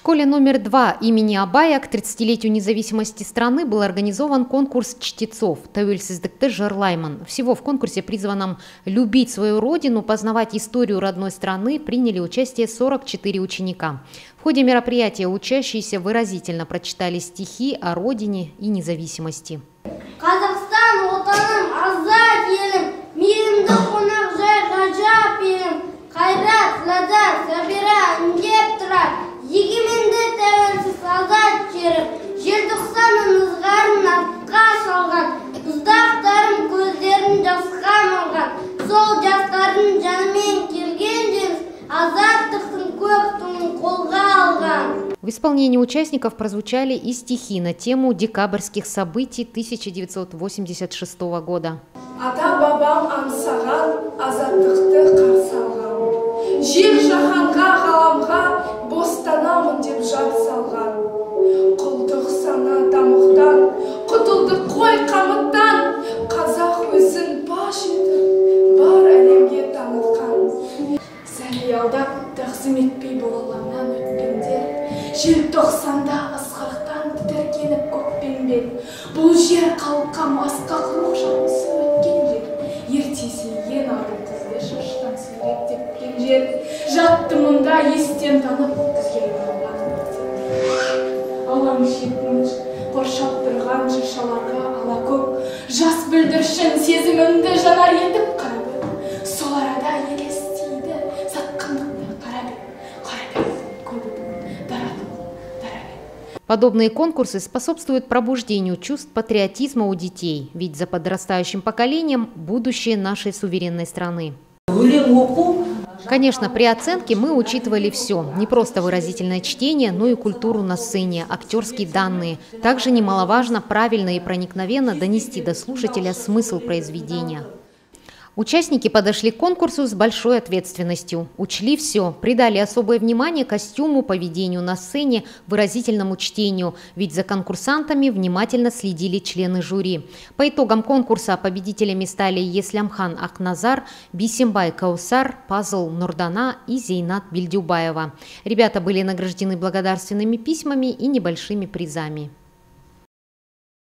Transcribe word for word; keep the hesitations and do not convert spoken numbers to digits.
В школе номер два имени Абая к тридцатилетию независимости страны был организован конкурс чтецов «Тәуелсіздікті жырлаймын». Всего в конкурсе, призванном любить свою родину, познавать историю родной страны, приняли участие сорок четыре ученика. В ходе мероприятия учащиеся выразительно прочитали стихи о родине и независимости. Казахстан, отаным, азат елім, мейірімді қонақ жай ғажап елім, қайрат, ладан, сабира, үндеп тұрар, егеменді тәуелсіз азат жерім, желтоқсанның ызғарын артқа салған, бұздақтарым көздерін жасқа малған, сол жастардың жанымен келген жеңіс, азаттықтың көк туын қолға алған. В исполнении участников прозвучали и стихи на тему декабрьских событий тысяча девятьсот восемьдесят шестого года. Ата-бабам аңсаған, азаттықты қарсы алған. Жер жаһанға, ғаламға бостанамын деп жар салған. Құлдық сана тамұқтан, құтылдық қой қамыттан. Қазақ өзін баш етіп, бар әлемге танытқан. Сәлиялдап тақсым етпей болаланнан өткендер. Желтоқсанда ысқырықтан тітіркеніп көкпенбен. Бұл жер қалқам асқақ рухшамысы өткен жер. Ертесейген арын тізді шаштан сүйрек тепкен жер. Жатты мұнда естен танып күзге айналған. Алаң шетін қоршап тұрған жыршаларға ала көк. Жас бүлдіршін сезімімді жанар етіп қарады. Сол арада елестейді сатқындықты қарады. Қарады көбі дарады. Подобные конкурсы способствуют пробуждению чувств патриотизма у детей, ведь за подрастающим поколением будущее нашей суверенной страны. Конечно, при оценке мы учитывали все, не просто выразительное чтение, но и культуру на сцене, актерские данные. Также немаловажно правильно и проникновенно донести до слушателя смысл произведения. Участники подошли к конкурсу с большой ответственностью. Учли все, придали особое внимание костюму, поведению на сцене, выразительному чтению, ведь за конкурсантами внимательно следили члены жюри. По итогам конкурса победителями стали Еслямхан Акназар, Бисимбай Каусар, Пазл Нурдана и Зейнат Бильдюбаева. Ребята были награждены благодарственными письмами и небольшими призами.